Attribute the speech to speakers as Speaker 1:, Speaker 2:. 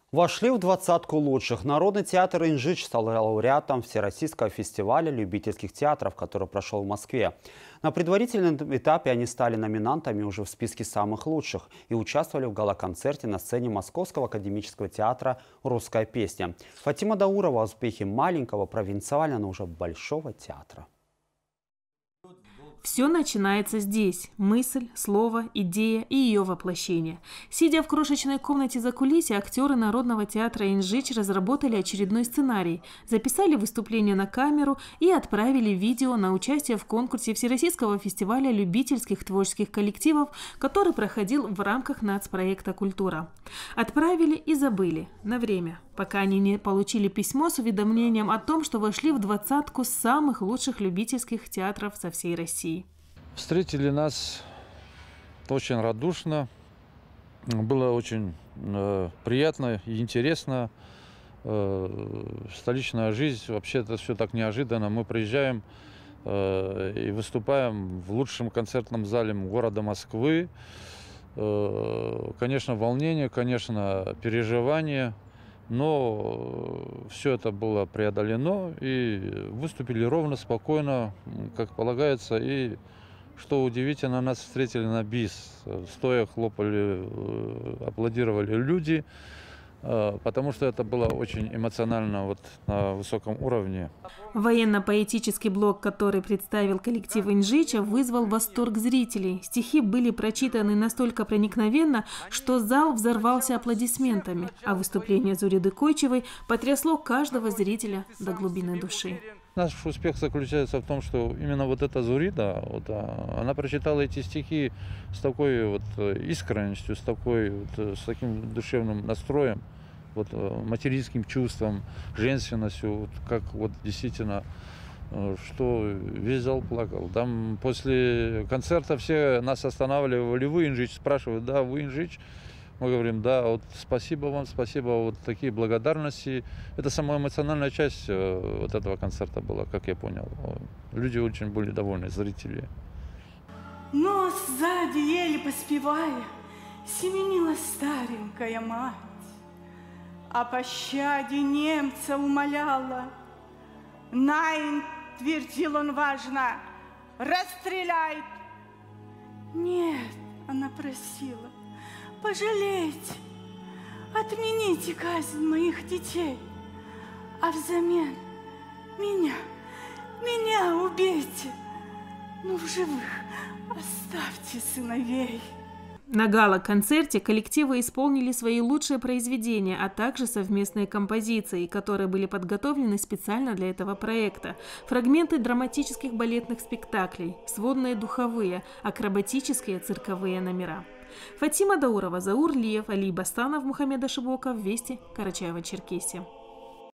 Speaker 1: Вошли в двадцатку лучших. Народный театр «Инжич» стал лауреатом Всероссийского фестиваля любительских театров, который прошел в Москве. На предварительном этапе они стали номинантами уже в списке самых лучших и участвовали в гала-концерте на сцене Московского академического театра «Русская песня». Фатима Даурова о успехе маленького провинциального, но уже большого театра.
Speaker 2: Все начинается здесь. Мысль, слово, идея и ее воплощение. Сидя в крошечной комнате за кулисье, актеры Народного театра «Инжич» разработали очередной сценарий, записали выступление на камеру и отправили видео на участие в конкурсе Всероссийского фестиваля любительских творческих коллективов, который проходил в рамках нацпроекта «Культура». Отправили и забыли на время, пока они не получили письмо с уведомлением о том, что вошли в двадцатку самых лучших любительских театров со всей России.
Speaker 3: Встретили нас очень радушно, было очень приятно и интересно. Столичная жизнь, вообще это все так неожиданно. Мы приезжаем и выступаем в лучшем концертном зале города Москвы. Конечно, волнение, конечно, переживание, но все это было преодолено и выступили ровно, спокойно, как полагается. И что удивительно, нас встретили на бис. Стоя хлопали, аплодировали люди, потому что это было очень эмоционально, на высоком уровне.
Speaker 2: Военно-поэтический блок, который представил коллектив «Инжича», вызвал восторг зрителей. Стихи были прочитаны настолько проникновенно, что зал взорвался аплодисментами, а выступление Зуриды Койчевой потрясло каждого зрителя до глубины души.
Speaker 3: Наш успех заключается в том, что именно эта Зурида, она прочитала эти стихи с такой искренностью, с таким душевным настроем, материнским чувством, женственностью, как действительно, что весь зал плакал. Там после концерта все нас останавливали: вы Инжич? Спрашивают: да, вы Инжич? Мы говорим: да, спасибо вам, спасибо, такие благодарности. Это самая эмоциональная часть этого концерта была, как я понял. Люди очень были довольны, зрители.
Speaker 4: Но сзади, еле поспевая, семенила старенькая мать. О пощаде немца умоляла. Найн, твердил он важно, расстреляй. Нет, она просила, пожалейте, отмените казнь моих детей, а взамен меня убейте, но в живых оставьте сыновей.
Speaker 2: На гала-концерте коллективы исполнили свои лучшие произведения, а также совместные композиции, которые были подготовлены специально для этого проекта. Фрагменты драматических балетных спектаклей, сводные духовые, акробатические цирковые номера. Фатима Даурова, Заур Лиев, Али Бастанов, Мухаммед Ашибоков, Вести, Карачаево-Черкесия.